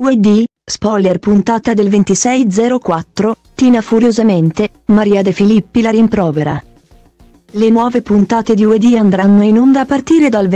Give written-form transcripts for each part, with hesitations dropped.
UED, spoiler puntata del 26/04, Tina furiosamente, Maria De Filippi la rimprovera. Le nuove puntate di UED andranno in onda a partire dal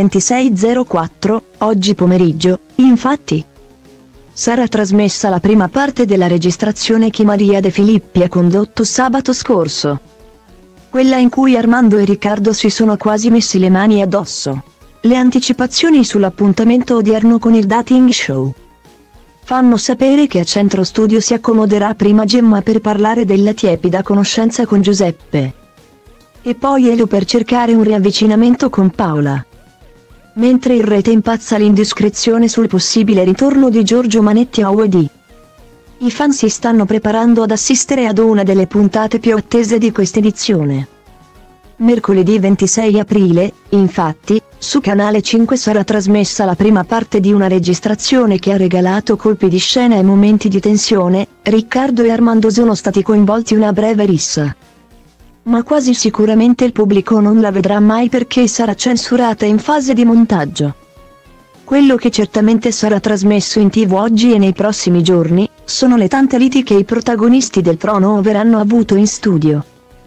26/04, oggi pomeriggio, infatti. Sarà trasmessa la prima parte della registrazione che Maria De Filippi ha condotto sabato scorso. Quella in cui Armando e Riccardo si sono quasi messi le mani addosso. Le anticipazioni sull'appuntamento odierno con il dating show fanno sapere che a Centro Studio si accomoderà prima Gemma per parlare della tiepida conoscenza con Giuseppe. E poi Elio per cercare un riavvicinamento con Paola. Mentre in rete impazza l'indiscrezione sul possibile ritorno di Giorgio Manetti a UED. I fan si stanno preparando ad assistere ad una delle puntate più attese di quest'edizione. Mercoledì 26 aprile, infatti, su Canale 5 sarà trasmessa la prima parte di una registrazione che ha regalato colpi di scena e momenti di tensione. Riccardo e Armando sono stati coinvolti in una breve rissa. Ma quasi sicuramente il pubblico non la vedrà mai perché sarà censurata in fase di montaggio. Quello che certamente sarà trasmesso in TV oggi e nei prossimi giorni, sono le tante liti che i protagonisti del Trono avranno avuto in studio.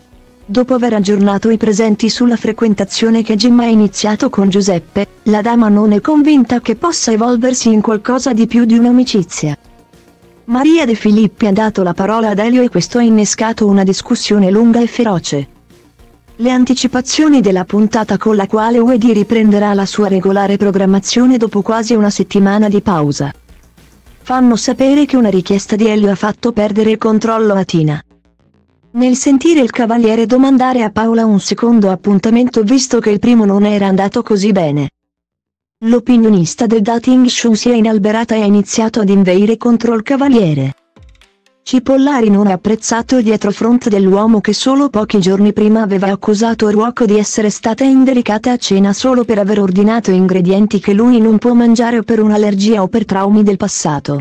Dopo aver aggiornato i presenti sulla frequentazione che Gemma ha iniziato con Giuseppe, la dama non è convinta che possa evolversi in qualcosa di più di un'amicizia. Maria De Filippi ha dato la parola ad Elio e questo ha innescato una discussione lunga e feroce. Le anticipazioni della puntata con la quale UED riprenderà la sua regolare programmazione dopo quasi una settimana di pausa fanno sapere che una richiesta di Elio ha fatto perdere il controllo a Tina. Nel sentire il Cavaliere domandare a Paola un secondo appuntamento visto che il primo non era andato così bene. L'opinionista del dating show si è inalberata e ha iniziato ad inveire contro il Cavaliere. Cipollari non ha apprezzato il dietrofront dell'uomo che solo pochi giorni prima aveva accusato Ruocco di essere stata indelicata a cena solo per aver ordinato ingredienti che lui non può mangiare o per un'allergia o per traumi del passato.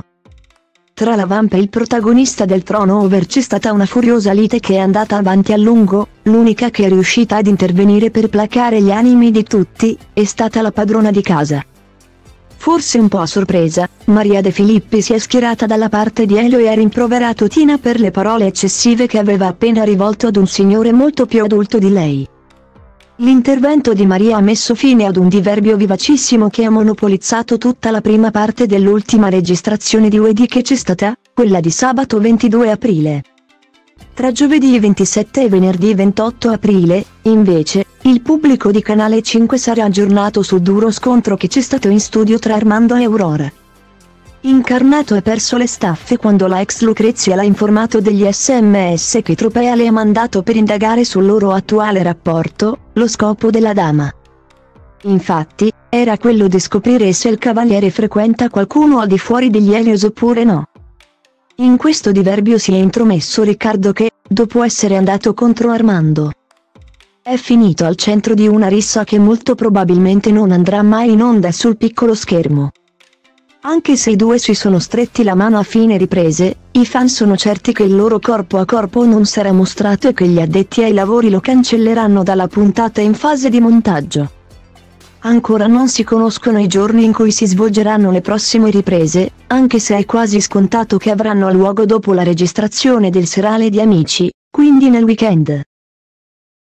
Tra la Vamp e il protagonista del Trono Over c'è stata una furiosa lite che è andata avanti a lungo, l'unica che è riuscita ad intervenire per placare gli animi di tutti, è stata la padrona di casa. Forse un po' a sorpresa, Maria De Filippi si è schierata dalla parte di Elio e ha rimproverato Tina per le parole eccessive che aveva appena rivolto ad un signore molto più adulto di lei. L'intervento di Maria ha messo fine ad un diverbio vivacissimo che ha monopolizzato tutta la prima parte dell'ultima registrazione di UED che c'è stata, quella di sabato 22 aprile. Tra giovedì 27 e venerdì 28 aprile, invece, il pubblico di Canale 5 sarà aggiornato sul duro scontro che c'è stato in studio tra Armando e Aurora. Incarnato ha perso le staffe quando la ex Lucrezia l'ha informato degli SMS che Tropea le ha mandato per indagare sul loro attuale rapporto, lo scopo della dama. Infatti, era quello di scoprire se il Cavaliere frequenta qualcuno al di fuori degli Helios oppure no. In questo diverbio si è intromesso Riccardo che, dopo essere andato contro Armando, è finito al centro di una rissa che molto probabilmente non andrà mai in onda sul piccolo schermo. Anche se i due si sono stretti la mano a fine riprese, i fan sono certi che il loro corpo a corpo non sarà mostrato e che gli addetti ai lavori lo cancelleranno dalla puntata in fase di montaggio. Ancora non si conoscono i giorni in cui si svolgeranno le prossime riprese, anche se è quasi scontato che avranno luogo dopo la registrazione del serale di Amici, quindi nel weekend.